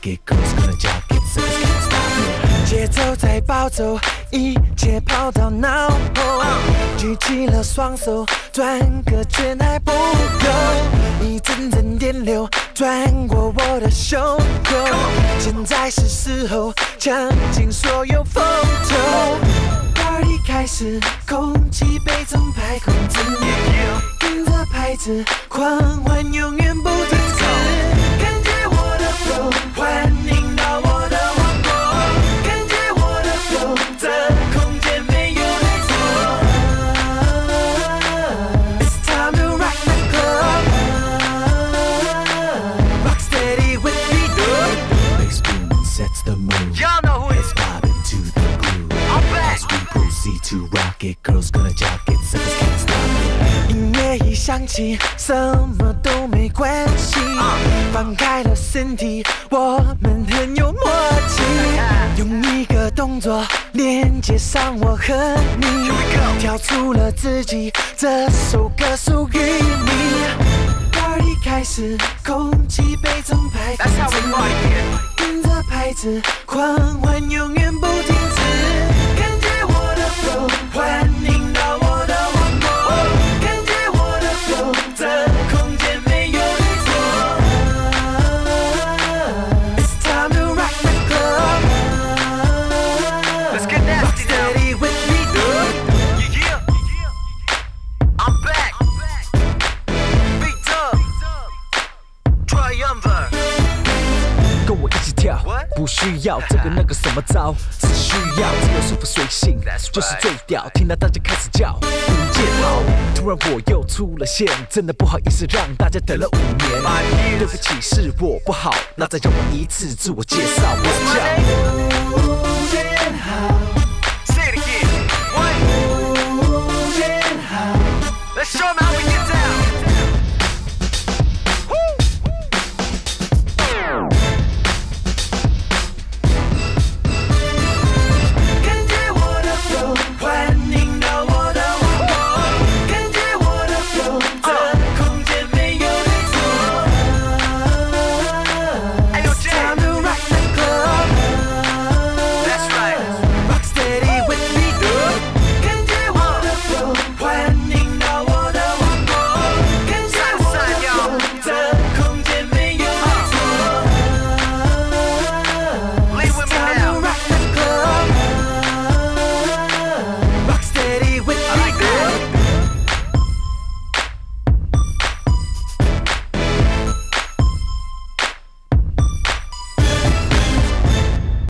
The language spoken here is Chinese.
it, girls gonna jock it, suckers can't stop it。节奏在暴走，一切跑到脑后，举起了双手，转个圈还不够，一阵阵电流转过我的胸口，现在是时候抢尽所有风头。Party 开始，空气被从排控制，跟着拍子狂欢，永远不停止。感觉我的 flow， 欢迎到我的王国。感觉我的 flow， 这空间没有对错。It's time to rock the club， rock steady with me, bass boom sets the mood. Y'all know who it is. Let's vibe into the groove. I'm back. As we proceed to rock it, girls gonna jock it, suckers can't stop it。音乐一响起，什么都没关系。放开了身体，我们很有默契。用一个动作连接上我和你，跳出了自己，这首歌属于你。Party 开始，空气被从排放 That's how we party here. 跟着拍子狂欢，永远不停止。感觉我的 flow， 欢迎到我的王国。感觉我的 flow， 这空间没有对错。It's time to rock the club， Let's get nasty rock now. steady with me, Yeah. I'm back. Beat up. Triumvirate. 跟我一起跳 What？ 不需要这个那个什么招，只需要自由舒服随性 That's right 就是最屌。听到大家开始叫吴建豪，突然我又出了现，真的不好意思让大家等了5年。对不起，是我不好，那再让我一次自我介绍，我是叫吴建豪， Say it again. What? 吴建豪。 Let's show 'em